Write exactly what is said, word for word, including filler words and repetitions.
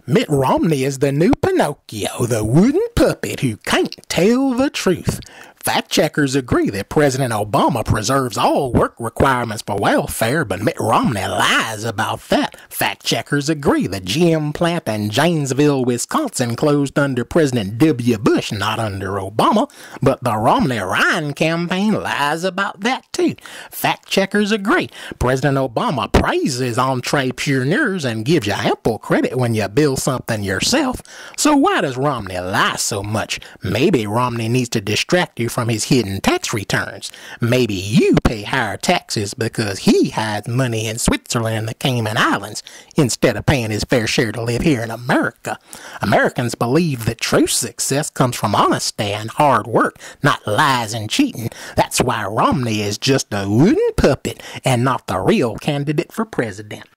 Mitt Romney is the new Pinocchio, the wooden puppet who can't tell the truth. Fact checkers agree that President Obama preserves all work requirements for welfare, but Mitt Romney lies about that. Fact checkers agree the G M plant in Janesville, Wisconsin closed under President W. Bush, not under Obama, but the Romney-Ryan campaign lies about that too. Fact checkers agree President Obama praises entrepreneurs and gives you ample credit when you build something yourself. So why does Romney lie so much? Maybe Romney needs to distract you from his hidden tax returns. Maybe you pay higher taxes because he hides money in Switzerland and the Cayman Islands instead of paying his fair share to live here in America. Americans believe that true success comes from honesty and hard work, not lies and cheating. That's why Romney is just a wooden puppet and not the real candidate for president.